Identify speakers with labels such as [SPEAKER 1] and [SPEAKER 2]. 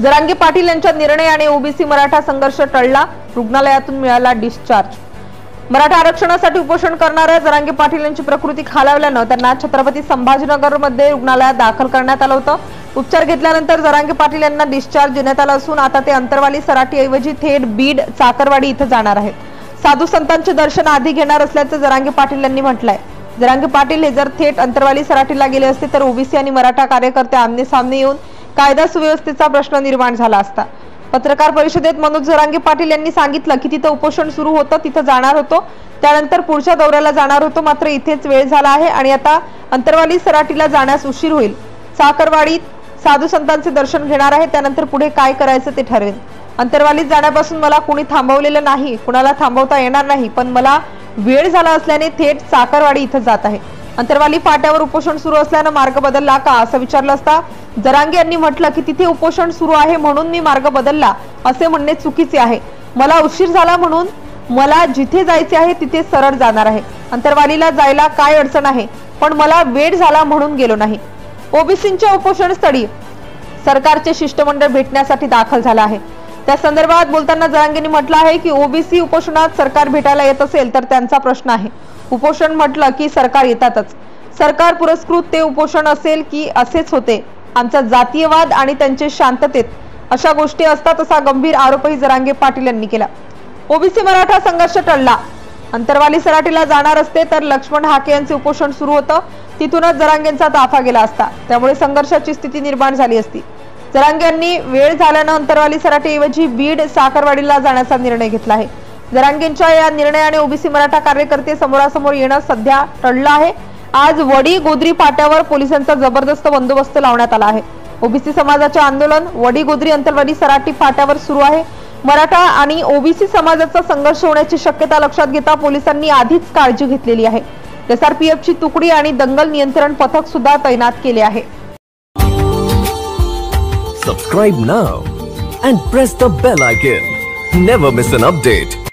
[SPEAKER 1] जरांगे पाटील यांच्या निर्णयाने ओबीसी मराठा संघर्ष टळला, रुग्णालयातून मिळाला डिस्चार्ज। मराठा आरक्षणासाठी उपोषण करणाऱ्या जरांगे पाटील यांची प्रकृती खालावल्याने त्यांना छत्रपती संभाजीनगर मध्ये रुग्णालयात दाखल करण्यात आलं होतं। उपचार घेतल्यानंतर जरांगे पाटील यांना डिस्चार्ज देण्यात आला असून आता ते अंतरवाली सराटी ऐवजी थेट बीड चाकरवाडी इथे जाणार आहेत। साधू संतांचे दर्शन आधी घेणार असल्याचं जरांगे पाटील यांनी म्हटलंय। जरांगे पाटील हे जर थेट अंतरवाली सराटीला गेले असते तर ओबीसी आणि मराठा कार्यकर्ते आमने सामने येऊन कायदा सुव्यवस्थेचा प्रश्न निर्माण झाला असता। पत्रकार परिषदेत मनोज जरांगे पाटील यांनी सांगितलं की तिथे उपोषण सुरू होतं, तिथे जाणार होतो, त्यानंतर पुढच्या दौऱ्याला जाणार होतो, मात्र इथेच वेळ झाला आहे आणि आता अंतरवाली सराटीला जाण्यास उशीर होईल। चाकरवाडीत साधू संतांचे दर्शन घेणार आहे, त्यानंतर पुढे काय करायचं ते ठरवेन। अंतरवालीत जाण्यापासून मला कोणी थांबवलेलं नाही, कुणाला थांबवता येणार नाही, पण मला वेळ झाला असल्याने थेट चाकरवाडी इथे जात आहे। अंतरवाली फाट्यावर उपोषण सुरू असल्याने मार्ग बदलला का असं विचारलं असता जरांगे यांनी म्हटलं की तिथे उपोषण सुरू आहे म्हणून मी मार्ग बदलला असे म्हणणे चुकीचे आहे। मला उशीर झाला म्हणून मला जिथे जायचे आहे तिथे सरळ जाणार आहे। अंतरवालीला जायला काय अडचण आहे, पण मला वेळ झाला म्हणून गेलो नाही। ओबीसींच्या उपोषण स्थळी सरकारचे शिष्टमंडळ भेटण्यासाठी दाखल झाला आहे। त्या संदर्भात बोलताना जरांगेंनी म्हटलं आहे की ओबीसी उपोषणात सरकार भेटायला येत असेल तर त्यांचा प्रश्न आहे। उपोषण म्हटलं की सरकार येतातच, सरकार पुरस्कृत ते उपोषण असेल की असेच होते। आमचा जातीयवाद आणि त्यांचे शांततेत अशा गोष्टी असतात असा गंभीर आरोपही जरांगे पाटील यांनी केला। ओबीसी मराठा संघर्ष टळला, अंतरवाली सराटीला जाणार असते तर लक्ष्मण हाके यांचे उपोषण सुरू होतं, तिथूनच जरांगेंचा ताफा गेला असता, त्यामुळे संघर्षाची स्थिती निर्माण झाली असती। जरांगे यांनी वेळ झाल्यानं अंतरवाली सराटीऐवजी बीड साखरवाडीला जाण्याचा निर्णय घेतला आहे। जरांगेंच्या या निर्णयाने ओबीसी मराठा कार्यकर्ते समोरासमोर येणं सध्या टळलं आहे। आज वडी गोद्री फाट्यावर पोलिसांचा जबरदस्त बंदोबस्त लावण्यात आला आहे। ओबीसी समाजाचे आंदोलन वडी गोद्री अंतरवाली सराटी फाट्यावर सुरू आहे। मराठा आणि ओबीसी समाजाचा संघर्ष होण्याची शक्यता लक्षात घेता पोलिसांनी आधीच काळजी घेतलेली आहे। एसआरपीएफची तुकडी आणि दंगल नियंत्रण पथक सुद्धा तैनात केले आहे।
[SPEAKER 2] Subscribe now and press the bell icon. Never miss an update.